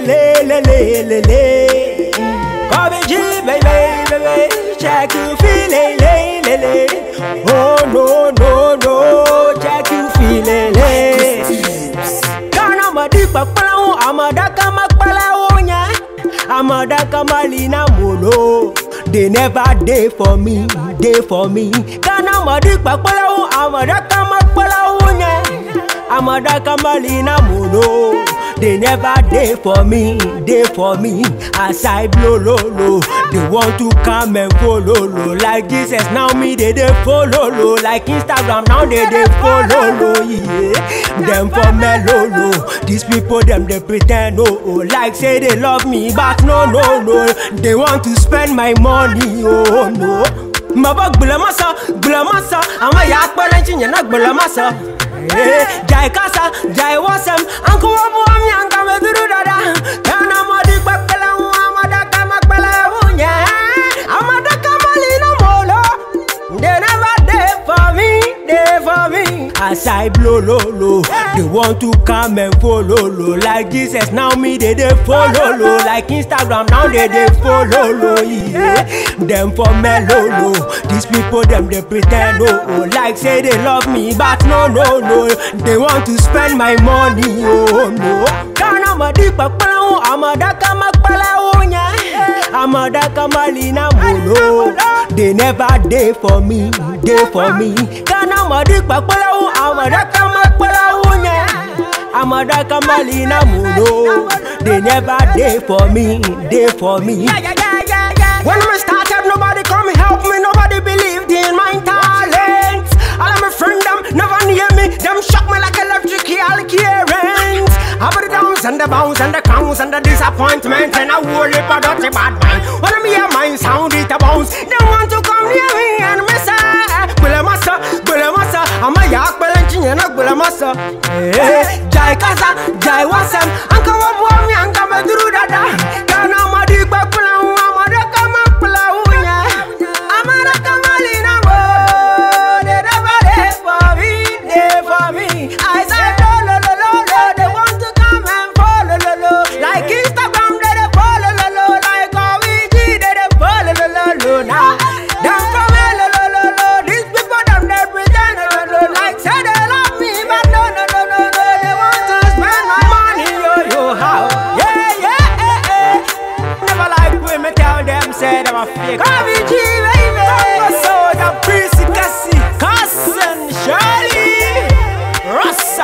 Come G, baby, check you feeling, oh no, check you feeling, Kana madipa pala, amadaka makpala onya, amadaka malina molo. They never day for me, Kana madipa pala, amadaka makpala onya, amadaka malina molo. They never day for me, as I blow low. They want to come and follow low. Like Jesus, now me they follow low. Like Instagram, now they follow low, yeah. Them for mellow low. These people, them they pretend, oh. Like say they love me, but no. They want to spend my money, oh no. Mabak bulamasa, ama yak balanchi nyanak bulamasa. Jai kasa, jai wasam, anko wabu ami anka meduru dada. Kana madi bakala, amadaka makbala unya, amadaka malina molo. They never there for me, as I blow low. They want to come and follow low. Like Jesus, now me they follow low. Like Instagram, now they follow low, yeah. Them for mellow low. These people, them they pretend, oh. Like say they love me, but no. They want to spend my money, oh no. Kana madipa pala, amadaka makpala onya, amadaka malina molo. They never day for me, Kana madipa pala, amadaka makpala onya, amadaka malina molo. They never day for me, When I started, nobody come help me, nobody believed in my talent. All of my friends, them never near me, them shock me like electrical current. Over the downs and the bounce and the crowns and the disappointment and a whole heap of dirty bad mind. When I hear my sound, it a bounce. They want to come near me and me say, Bulamasa, I'm a yak balanchi and a bulamasa. Jai kasa, jai wasam, anka wabu ami anka meduru dada. Kana madi bakula, amadaka makula unya, amadaka malina mo. They never there for me. I say lo, they want to come and follow lo. Like Instagram, they follow lo. Like OVG, they follow lo. Now, them from lo. These people, them they pretend lo. Like say they love me, but no. They want to spend my money, yo, how? Yeah. Never like women tell them, say them a fake. OVG, baby. So the Prissy Cassie, Cousin Shirley, Rassa,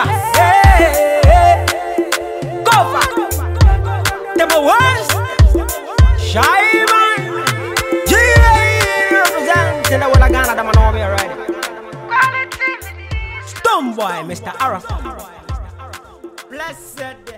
Cover, them a worst. Shy man, G.A. representing the whole of Ghana, them a know me already. Stone boy, Mr. Arafat. Blessed.